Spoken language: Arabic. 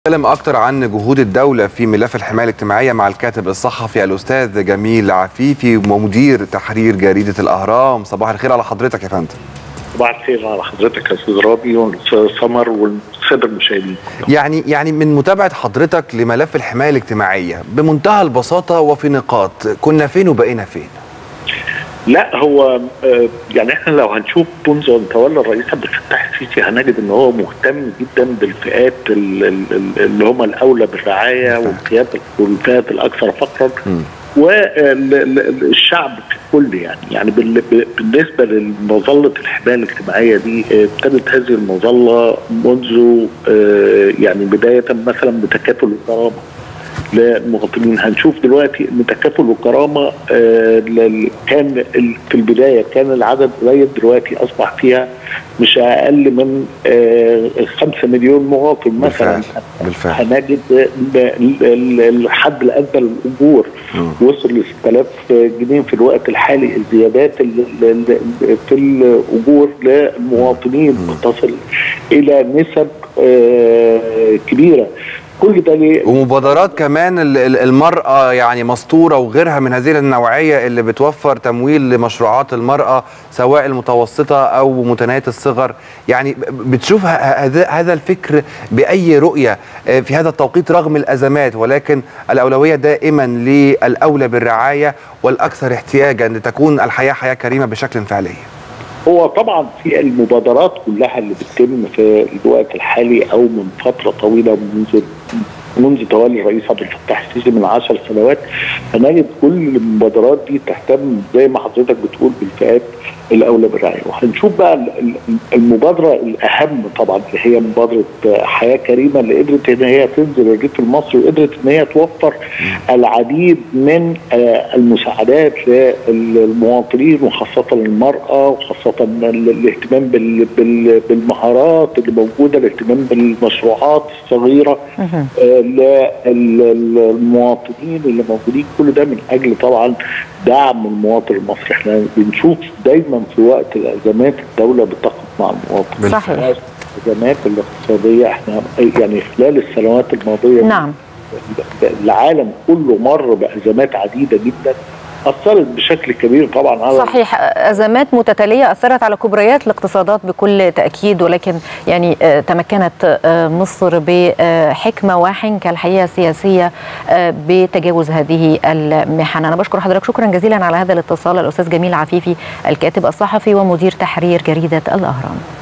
نتكلم أكتر عن جهود الدولة في ملف الحماية الاجتماعية مع الكاتب الصحفي الأستاذ جميل عفيفي ومدير تحرير جريدة الأهرام. صباح الخير على حضرتك يا فندم. صباح الخير على حضرتك يا أستاذ رابي والأستاذ سمر والسادة المشاهدين. يعني من متابعة حضرتك لملف الحماية الاجتماعية بمنتهى البساطة وفي نقاط، كنا فين وبقينا فين؟ لا هو يعني احنا لو هنشوف منذ ان تولى الرئيس عبد الفتاح السيسي هنجد ان هو مهتم جدا بالفئات اللي هم الاولى بالرعايه والفئات الاكثر فقرا والشعب ككل يعني بالنسبه لمظله الحمايه الاجتماعيه دي ابتدت هذه المظله منذ يعني بدايه مثلا بتكافل الكرامه للمواطنين. هنشوف دلوقتي ان تكافل الكرامه كان في البدايه كان العدد قليل، دلوقتي اصبح فيها مش اقل من 5 مليون مواطن مثلا. بالفعل هنجد الحد الادنى للاجور وصل ل 6000 جنيه في الوقت الحالي. الزيادات في الاجور للمواطنين بتصل الى نسب كبيره. كل ده ليه؟ ومبادرات كمان المرأة يعني مسطورة وغيرها من هذه النوعية اللي بتوفر تمويل لمشروعات المرأة سواء المتوسطة أو متناهية الصغر. يعني بتشوف هذا الفكر بأي رؤية في هذا التوقيت رغم الأزمات، ولكن الأولوية دائما للأولى بالرعاية والأكثر احتياجا لتكون الحياة حياة كريمة بشكل فعلي؟ هو طبعا في المبادرات كلها اللي بتتم في الوقت الحالي او من فتره طويله منذ تولي الرئيس عبد الفتاح السيسي من 10 سنوات، هنجد كل المبادرات دي تهتم زي ما حضرتك بتقول بالفئات الاولى بالرعايه. وهنشوف بقى المبادره الاهم طبعا اللي هي مبادره حياه كريمه اللي قدرت ان هي تنزل الريف المصري وقدرت ان هي توفر العديد من المساعدات للمواطنين وخاصه المراه، وخاصه الاهتمام بالمهارات اللي موجوده، الاهتمام بالمشروعات الصغيره للمواطنين اللي موجودين. كل ده من اجل طبعا دعم المواطن المصري. احنا بنشوف دايما في وقت الازمات الدوله بتقف مع المواطن. صحيح. الازمات الاقتصاديه احنا يعني خلال السنوات الماضيه نعم العالم كله مر بازمات عديده جدا أثرت بشكل كبير طبعا على صحيح. أزمات متتالية أثرت على كبريات الاقتصادات بكل تأكيد، ولكن يعني تمكنت مصر بحكمة وحنكة الحقيقة سياسية بتجاوز هذه المحن. أنا بشكر حضرتك شكرا جزيلا على هذا الاتصال الأستاذ جميل عفيفي الكاتب الصحفي ومدير تحرير جريدة الأهرام.